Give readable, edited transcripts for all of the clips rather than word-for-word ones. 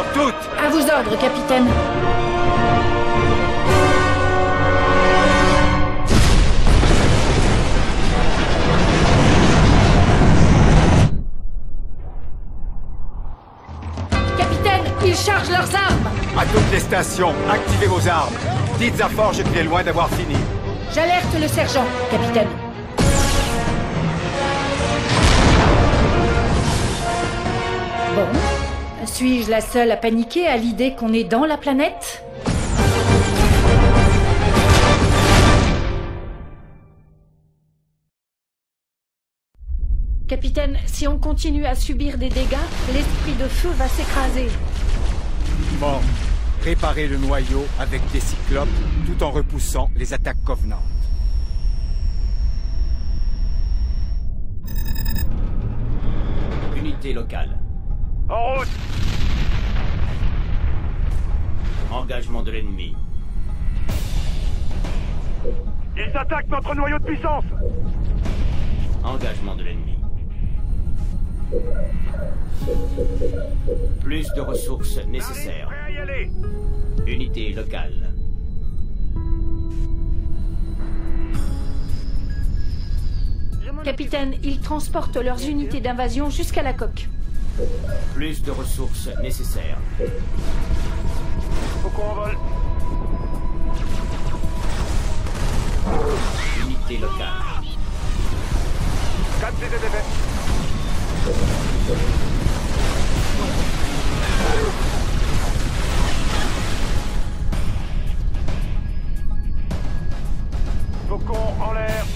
mort toutes! À vos ordres, capitaine. Capitaine, ils chargent leurs armes! À toutes les stations, activez vos armes. Dites à Forge qu'il est loin d'avoir fini. J'alerte le sergent, capitaine. Bon. Suis-je la seule à paniquer à l'idée qu'on est dans la planète? Capitaine, si on continue à subir des dégâts, l'esprit de feu va s'écraser. Bon. Réparez le noyau avec des cyclopes tout en repoussant les attaques Covenant. Unité locale. En route! Engagement de l'ennemi. Ils attaquent notre noyau de puissance! Engagement de l'ennemi. Plus de ressources nécessaires. Prêt à y aller! Unité locale. Capitaine, ils transportent leurs unités d'invasion jusqu'à la coque. Plus de ressources nécessaires. Faut qu'on envole. Unité locale. Captez des effets. Faucon en l'air.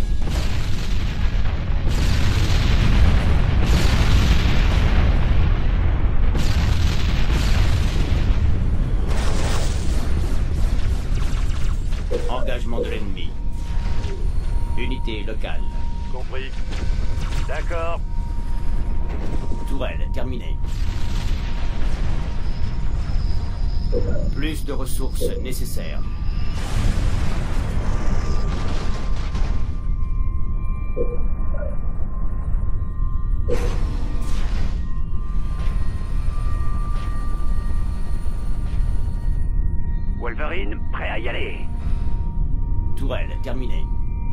Engagement de l'ennemi. Unité locale. Compris. D'accord. Tourelle terminée. Plus de ressources nécessaires. Wolverine, prêt à y aller. Tourelle terminée.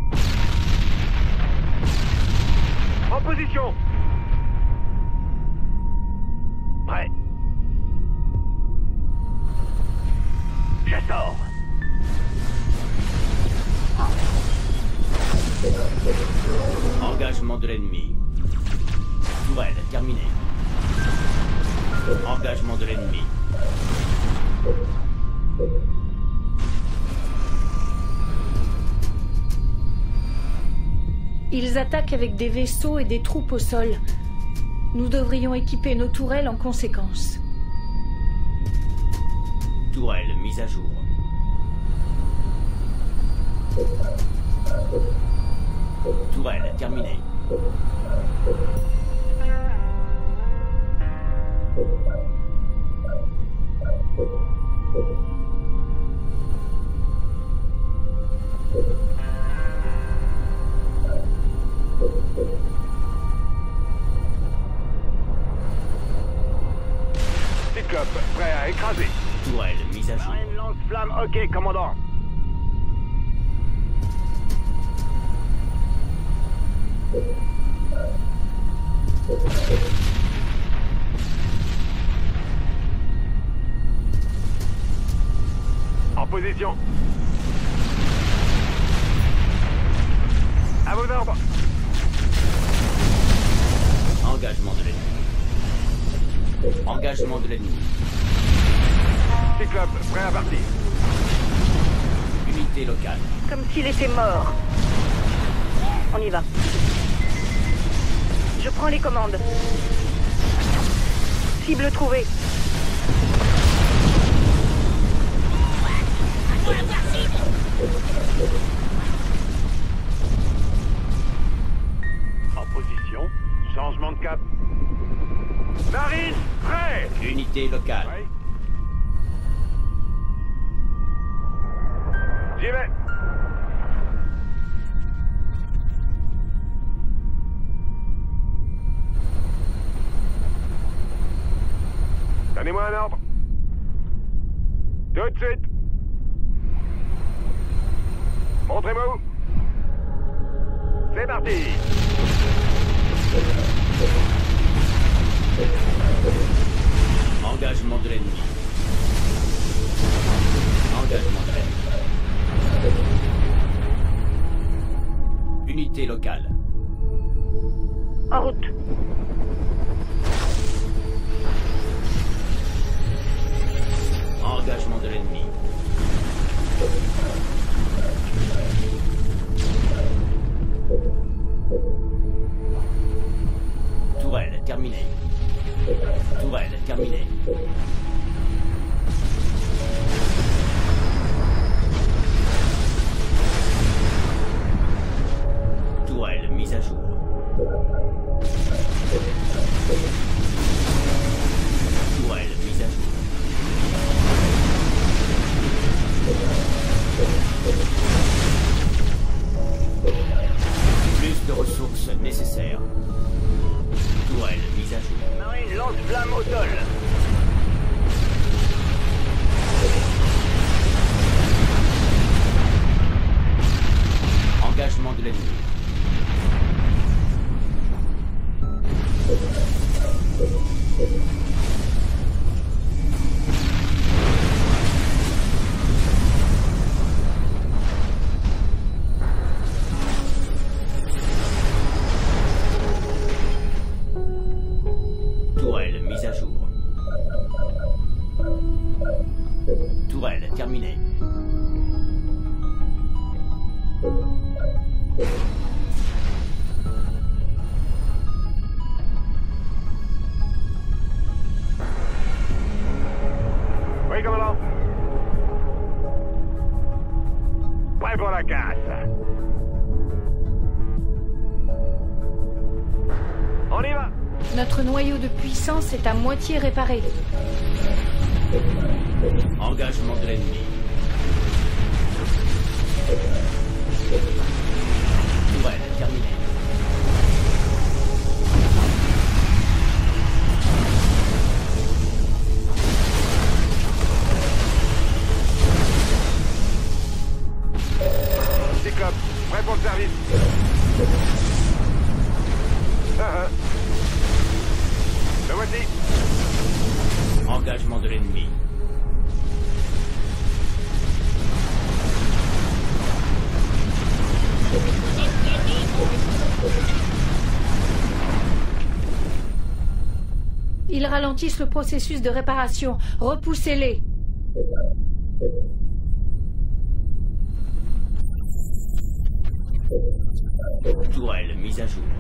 En position. Prêt. Je sors. Engagement de l'ennemi. Tourelle terminée. Engagement de l'ennemi. Ils attaquent avec des vaisseaux et des troupes au sol. Nous devrions équiper nos tourelles en conséquence. Tourelle mise à jour. Tourelle terminée. Cyclope, prêt à écraser. Tourelle mise à jour. Marine lance-flamme, ok, commandant. En position. À vos ordres. Engagement de l'ennemi. Engagement de l'ennemi. Cyclope, prêt à partir. Unité locale. Comme s'il était mort. On y va. Je prends les commandes. Cible trouvée. En position. Changement de cap. Marine, prêt. Unité locale. Ouais. J'y vais. Donnez-moi un ordre. Tout de suite. Montrez-moi où. C'est parti. Engagement de l'ennemi. Engagement de l'ennemi. Unité locale. En route. Engagement de l'ennemi. Tourelle terminée. Tourelle terminée. Tourelle mise à jour. Tourelle mise à jour. Plus de ressources nécessaires. Tourelle mise à jour. Marine, lance-flamme au sol. Engagement de l'ennemi. Tourelle mise à jour. Tourelle terminée. Oui, commandant. Prêt pour la casse. On y va. Notre noyau de puissance est à moitié réparé. Engagement de l'ennemi. Tourelle terminée. Cyclope, prêt pour le service. Le voici. Engagement de l'ennemi. Ils ralentissent le processus de réparation. Repoussez-les. Tourelle mise à jour.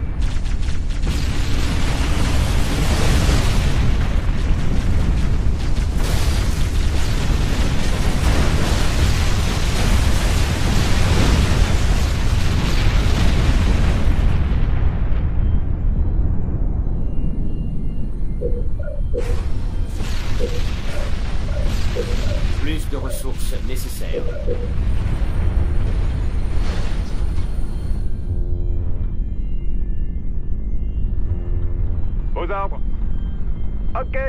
Plus de ressources nécessaires. Aux arbres. OK.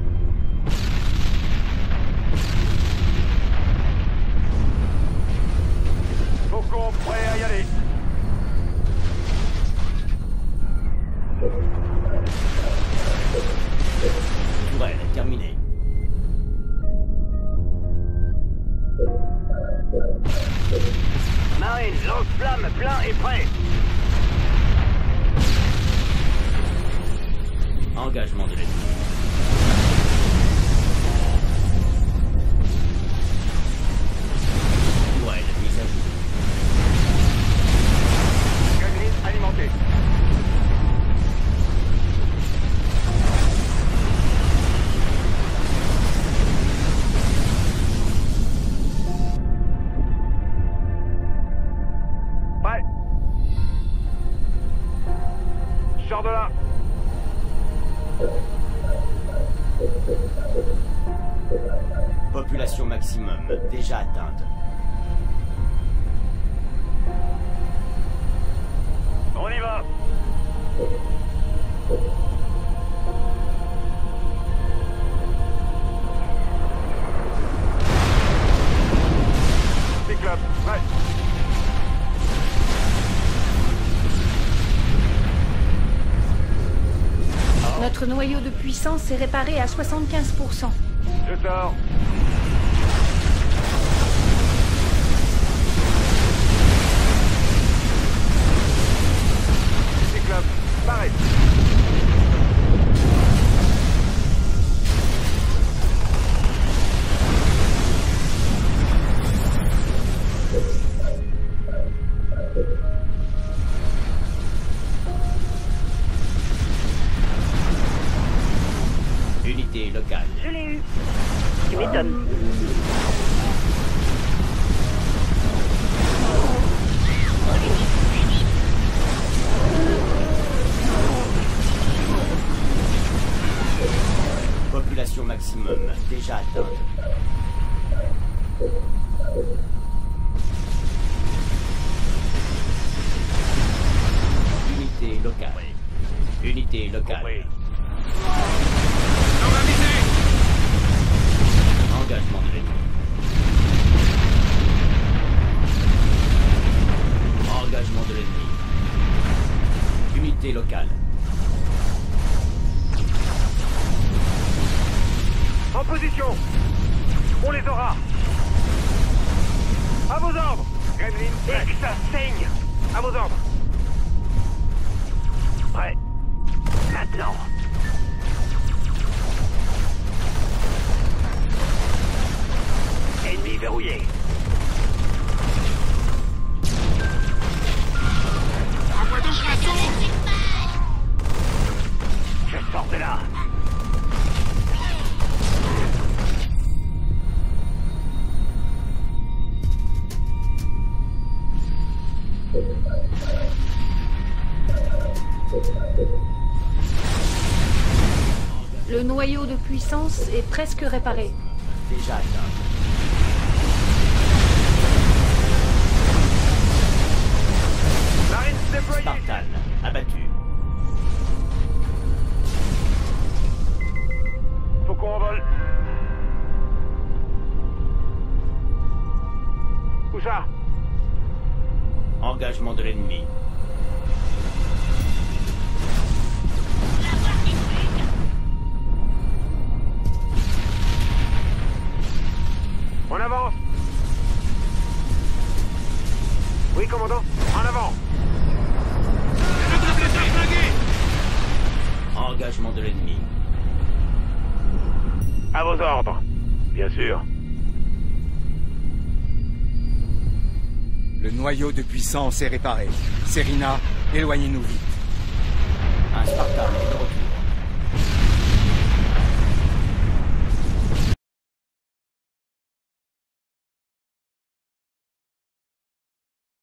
Faucon prêt à y aller. Tourelle terminée. Marine, lance-flamme plein et prêt. Engagement de l'ennemi. Tourelle mise à jour. Gunline alimentée. Prêt. Sors de là. Population maximum déjà atteinte. On y va. Votre noyau de puissance est réparé à 75%. Je sors. Cyclope, pareil. Unité locale. Je l'ai eu. Tu m'étonnes. Population maximum déjà atteinte. Unité locale. Unité locale. Engagement de l'ennemi. Engagement de l'ennemi. Unité locale. En position. On les aura. À vos ordres. Gremlin, et que ça saigne. À vos ordres. Prêt. Maintenant. Ennemi verrouillé. Envoie donc la sauce! Je sors de là. Le noyau de puissance est presque réparé. Déjà atteint. Marine déployée. Spartan abattu. Faut qu'on envole. Où ça? Engagement de l'ennemi. On avance. Oui, commandant. En avant. Engagement de l'ennemi. À vos ordres. Bien sûr. Le noyau de puissance est réparé. Serina, éloignez-nous vite. Un Spartan est de retour.